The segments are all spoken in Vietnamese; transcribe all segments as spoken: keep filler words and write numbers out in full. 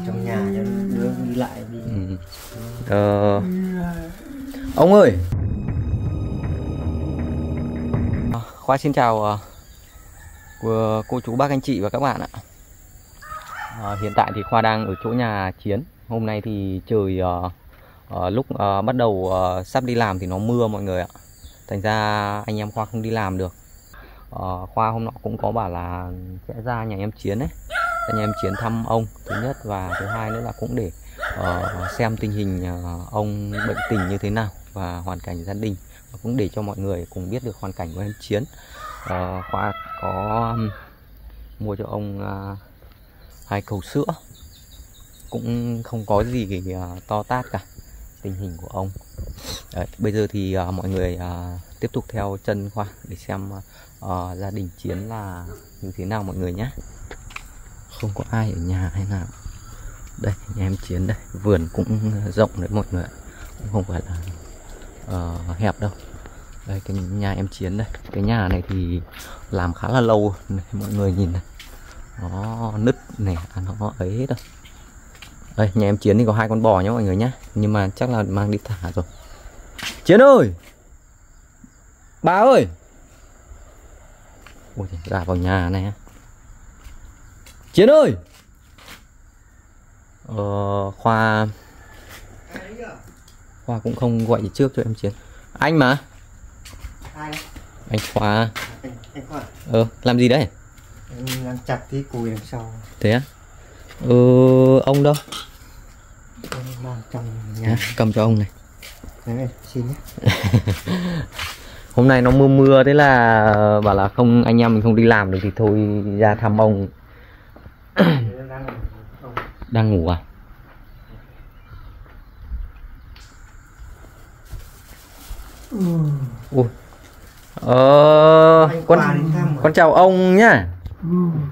trong nhà cho đứa đi lại đi. Ừ. Ờ... Ông ơi. Khoa xin chào uh, cô chú bác anh chị và các bạn ạ. Uh, hiện tại thì Khoa đang ở chỗ nhà Chiến. Hôm nay thì trời uh, uh, lúc uh, bắt đầu uh, sắp đi làm thì nó mưa mọi người ạ. Thành ra anh em Khoa không đi làm được. uh, Khoa hôm nọ cũng có bảo là sẽ ra nhà em Chiến ấy, nhà em Chiến thăm ông thứ nhất, và thứ hai nữa là cũng để uh, xem tình hình uh, ông bệnh tình như thế nào và hoàn cảnh gia đình, và cũng để cho mọi người cùng biết được hoàn cảnh của em Chiến. uh, Khoa có um, mua cho ông uh, hai cầu sữa, cũng không có gì uh, to tát cả tình hình của ông. Đấy, bây giờ thì uh, mọi người uh, tiếp tục theo chân Khoa để xem uh, gia đình Chiến là như thế nào mọi người nhé. Không có ai ở nhà hay nào. Đây nhà em Chiến đây, vườn cũng rộng đấy mọi người ạ, cũng không phải là uh, hẹp đâu. Đây cái nhà em Chiến đây, cái nhà này thì làm khá là lâu này, mọi người nhìn này, nó nứt này, nó ấy hết rồi. Đây nhà em Chiến thì có hai con bò nhé mọi người nhé, nhưng mà chắc là mang đi thả rồi. Chiến ơi, bà ơi, ôi gà vào nhà này. Chiến ơi. Ờ, Khoa Khoa cũng không gọi trước cho em Chiến. Anh mà. Ai? Anh Khoa. Anh, anh Khoa. Ờ, làm gì đấy? Anh đang chặt tí cùi đằng sau. Thế á? Ờ, ông đâu? Anh mang trong nhà. À, cầm cho ông này. Đấy, xin nhé. Hôm nay nó mưa mưa, thế là bảo là không, anh em mình không đi làm được thì thôi ra thăm ông. Đang ngủ à? Ừ. Ui. Ờ, con, con chào ông nhá. Ừ.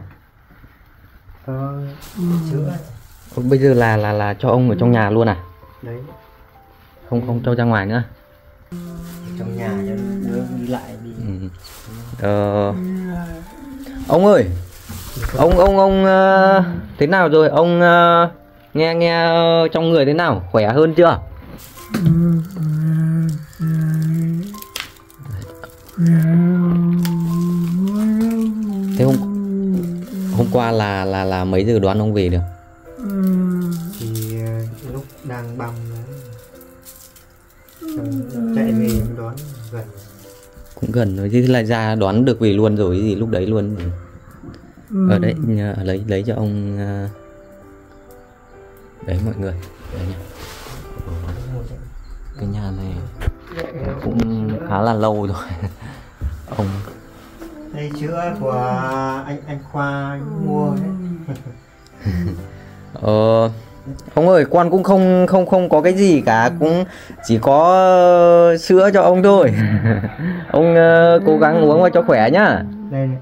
Ờ, sữa. Bây giờ là là là cho ông ở trong nhà luôn à? Đấy. Không không cho ra ngoài nữa. Trong nhà cho đứa đi lại đi. Ừ. Ờ, ông ơi. Ông ông ông uh, thế nào rồi? Ông uh, nghe nghe uh, trong người thế nào? Khỏe hơn chưa? Thế hôm hôm qua là là là mấy giờ đoán ông về được? Thì uh, lúc đang băm chạy về đoán gần. Cũng gần rồi chứ, lại ra đoán được về luôn rồi gì lúc đấy luôn. Ở đấy lấy lấy cho ông đấy mọi người. Đấy nhá. Cái nhà này cũng khá là lâu rồi. Ông đây sữa của anh anh Khoa anh mua đấy. Ờ, ông ơi, con cũng không không không có cái gì cả, cũng chỉ có sữa cho ông thôi. Ông uh, cố gắng uống vào cho khỏe nhá. Đây này.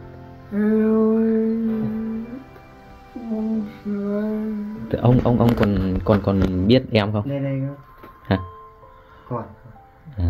Thế ông ông ông còn còn còn biết em không? Đây đây hả? Còn. À.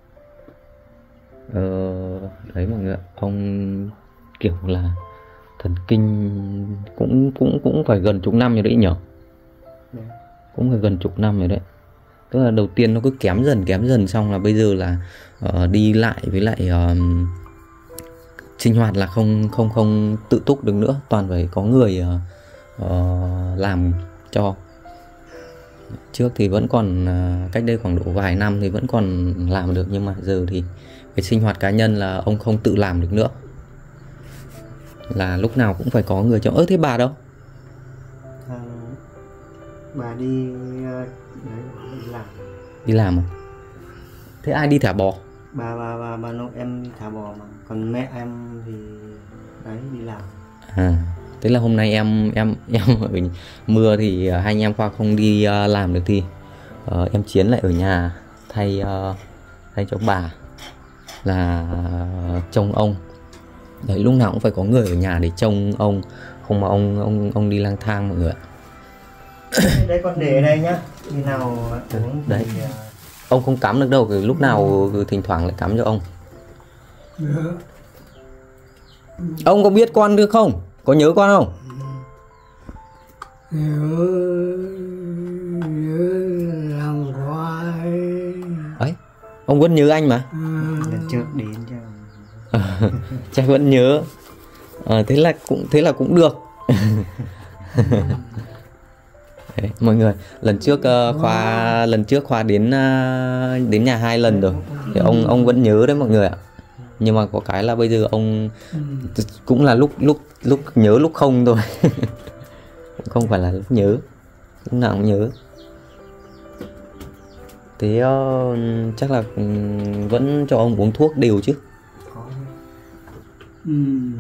Ờ, đấy mọi người, ông kiểu là thần kinh cũng cũng cũng phải gần chục năm rồi đấy nhở? Đấy. Cũng phải gần chục năm rồi đấy. Tức là đầu tiên nó cứ kém dần kém dần, xong là bây giờ là uh, đi lại với lại uh, sinh hoạt là không không không tự túc được nữa, toàn phải có người uh, uh, làm cho. Trước thì vẫn còn uh, cách đây khoảng độ vài năm thì vẫn còn làm được, nhưng mà giờ thì cái sinh hoạt cá nhân là ông không tự làm được nữa, là lúc nào cũng phải có người cho. Ơ thế bà đâu? À, bà đi đấy, đi làm. Đi làm à? Thế ai đi thả bò? Bà bà bà bà nội em đi thả bò, mà còn mẹ em thì đấy đi làm. À, thế là hôm nay em em em ở mưa thì hai anh em Khoa không đi uh, làm được thì uh, em Chiến lại ở nhà thay uh, thay cho bà là uh, trông ông. Đấy, lúc nào cũng phải có người ở nhà để trông ông, không mà ông ông ông đi lang thang mọi người ạ. Đây con để ở đây nhá, khi nào uống đấy thì... Ông không cắm được đâu, lúc nào thỉnh thoảng lại cắm cho ông. Ông có biết con được không? Có nhớ con không? nhớ nhớ làm khoai. Ấy, ông vẫn nhớ anh mà. Lần trước đến cho Chắc vẫn nhớ. À, thế là cũng thế là cũng được. Đấy, mọi người, lần trước uh, Khoa lần trước Khoa đến uh, đến nhà hai lần rồi. Thì ông ông vẫn nhớ đấy mọi người ạ. Nhưng mà có cái là bây giờ ông cũng là lúc lúc lúc nhớ lúc không thôi. Cũng không phải là lúc nhớ, lúc nào cũng nhớ. Thế uh, chắc là um, vẫn cho ông uống thuốc đều chứ? có Ừ.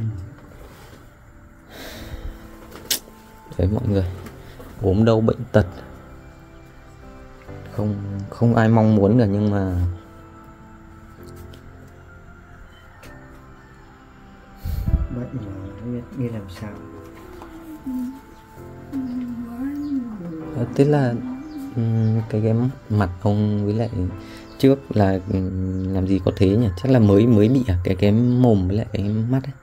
Đấy mọi người, ốm đau bệnh tật không không ai mong muốn cả, nhưng mà bệnh mà biết đi làm sao. Ờ, thế là ừm, cái cái mặt ông với lại trước là ừm, làm gì có thế nhỉ? Chắc là mới mới bị à? Cái cái mồm với lại cái mắt ấy.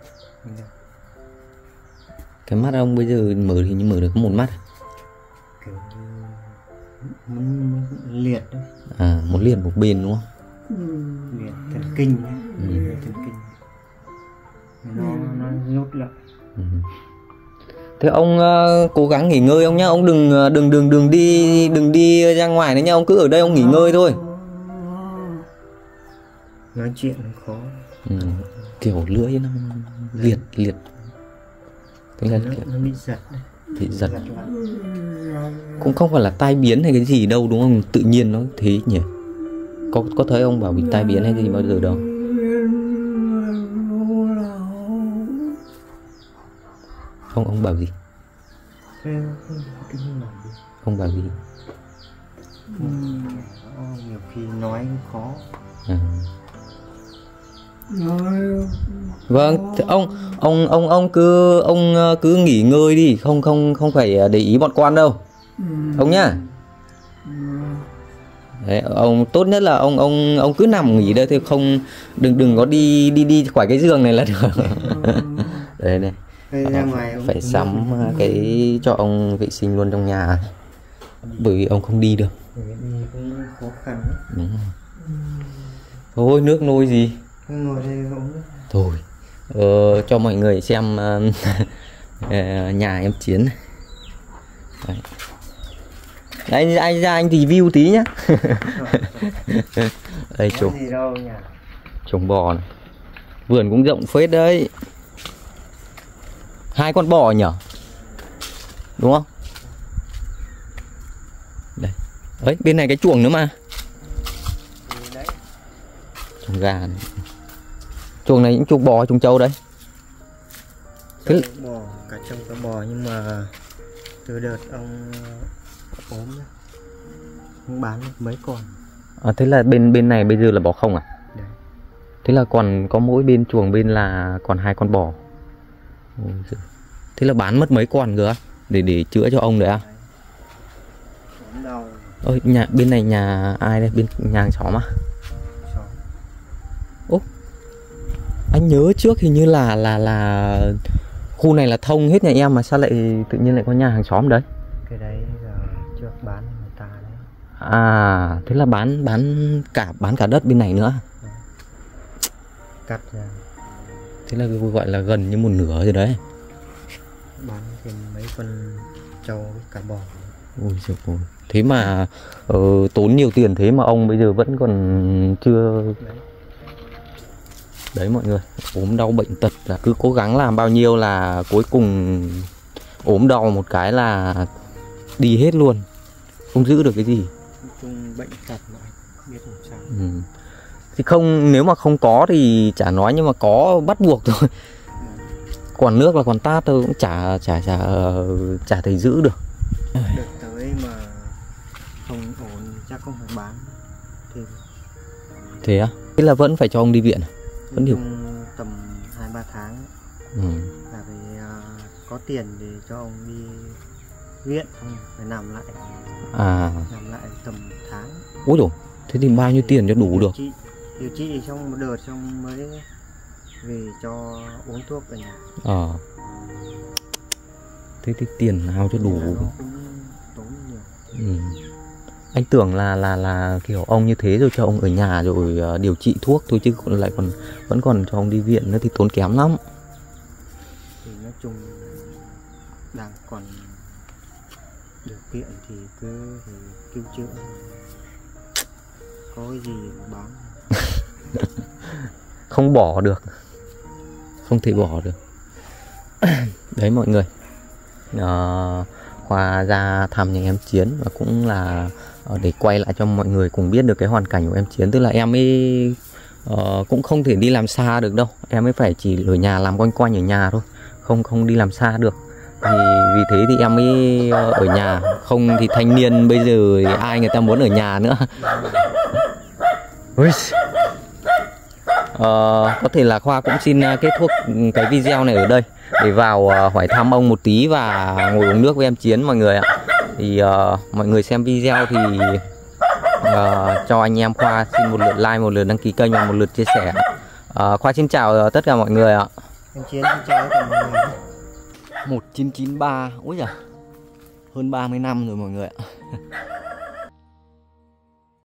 Cái mắt ông bây giờ mở thì như mở được có một mắt à? Kiểu như muốn liệt đấy. À, một liền một bên đúng không? Liệt thần kinh ấy. Ừ. Liệt thần kinh nó nó rút lại. Ừ. Thế ông uh, cố gắng nghỉ ngơi ông nhá, ông đừng đừng đừng đừng đi đừng đi ra ngoài nữa nhá, ông cứ ở đây ông nghỉ ngơi thôi. Nói chuyện khó. Ừ. Kiểu lưỡi nó liệt liệt. Thế là nó, kiểu nó bị giật đấy. bị giật. Giật lại. Cũng không phải là tai biến hay cái gì đâu đúng không? Tự nhiên nó thế nhỉ? Có có thấy ông bảo bị tai biến hay gì bao giờ đâu? Ông ông bảo gì? Thế không- cái như nào đi. Ông bảo gì? Ừ. Nhiều khi nói khó. À. Nói Vâng, thế ông ông ông ông cứ ông ờ, cứ nghỉ ngơi đi, không không không phải để ý bọn quan đâu. Ông nhá. Đấy, ông tốt nhất là ông ông ông cứ nằm nghỉ đây thì không, đừng đừng có đi đi đi khỏi cái giường này là được. Đấy này. Thế ra ngoài ông Phải cũng sắm biết. cái cho ông vệ sinh luôn trong nhà, bởi vì ông không đi được. Bởi vì đi cũng khó khăn lắm. Đúng rồi. Thôi nước nôi gì Cứ ngồi đây uống nước. thôi, ờ, cho mọi người xem uh, nhà em Chiến này. Đấy. Đấy, anh ra anh review tí nhá. Đây Có trồng gì đâu nhỉ. trồng bò này, vườn cũng rộng phết đấy, hai con bò nhở, đúng không? Đây, ấy bên này cái chuồng nữa mà, Thì đấy. chuồng gà này. Chuồng này những chuồng bò chuồng trâu đấy. Trâu Thế- bò, cả trâu cả bò, nhưng mà từ đợt ông ốm ấy, ông bán được mấy con. À, thế là bên bên này bây giờ là bò không à? Đấy. Thế là còn có mỗi bên chuồng bên là còn hai con bò. Ôi giời. Thế là bán mất mấy con cơ á? Để để chữa cho ông đấy à? Ốm đau. Ôi nhà bên này nhà ai đây? Bên nhà hàng xóm à? Xóm. Anh nhớ trước hình như là là là khu này là thông hết nhà em mà sao lại tự nhiên lại có nhà hàng xóm đấy? Cái đấy giờ trước bán cho người ta đấy. À, thế là bán bán cả bán cả đất bên này nữa. Cắt ra Thế là gọi là gần như một nửa rồi đấy. bán thêm mấy con trâu với cả bò. Ôi giời ơi. Thế mà ờ, tốn nhiều tiền thế mà ông bây giờ vẫn còn chưa. Đấy. Đấy mọi người, ốm đau bệnh tật là cứ cố gắng làm bao nhiêu là cuối cùng ốm đau một cái là đi hết luôn, không giữ được cái gì. Nói chung bệnh tật mà anh biết làm sao. Ừ. Thì không, nếu mà không có thì chả nói, nhưng mà có bắt buộc thôi. Còn nước là còn tát thôi, cũng chả chả chả chả thể giữ được. Đợt tới mà không ổn chắc không phải bán thì Thế á? Thế là vẫn phải cho ông đi viện à? Vẫn nói được. chung tầm hai ba tháng ấy, Ừ. là phải à, có tiền để cho ông đi viện, ông phải nằm lại À, nằm lại tầm tháng. ôi dồi, thế thì bao nhiêu tiền cho đủ được? Điều trị, điều trị xong một đợt xong mới về cho uống thuốc ở nhà. Ờ. Thế thì tiền nào cho đủ. Nó cũng tốn nhiều. Ừ. Anh tưởng là là là kiểu ông như thế rồi cho ông ở nhà rồi uh, điều trị thuốc thôi, chứ còn lại còn vẫn còn cho ông đi viện nữa thì tốn kém lắm. Thì nói chung đang còn điều kiện thì cứ phải cứu chữa, có cái gì mà bán. Không bỏ được, không thể bỏ được. Đấy mọi người, uh, Khoa ra thăm nhà em Chiến và cũng là uh, để quay lại cho mọi người cùng biết được cái hoàn cảnh của em Chiến. Tức là em ấy uh, cũng không thể đi làm xa được đâu, em ấy phải chỉ ở nhà làm quanh quanh ở nhà thôi, không không đi làm xa được. Thì vì thế thì em ấy uh, ở nhà, không thì thanh niên bây giờ ai người ta muốn ở nhà nữa. Uh, có thể là Khoa cũng xin uh, kết thúc cái video này ở đây để vào uh, hỏi thăm ông một tí và ngồi uống nước với em Chiến mọi người ạ. Thì uh, mọi người xem video thì uh, cho anh em Khoa xin một lượt like, một lượt đăng ký kênh và một lượt chia sẻ. uh, Khoa xin chào uh, tất cả mọi người ạ. Em Chiến xin chào tất cả mọi người. Một chín chín ba, ui giời, hơn ba mươi năm rồi mọi người ạ.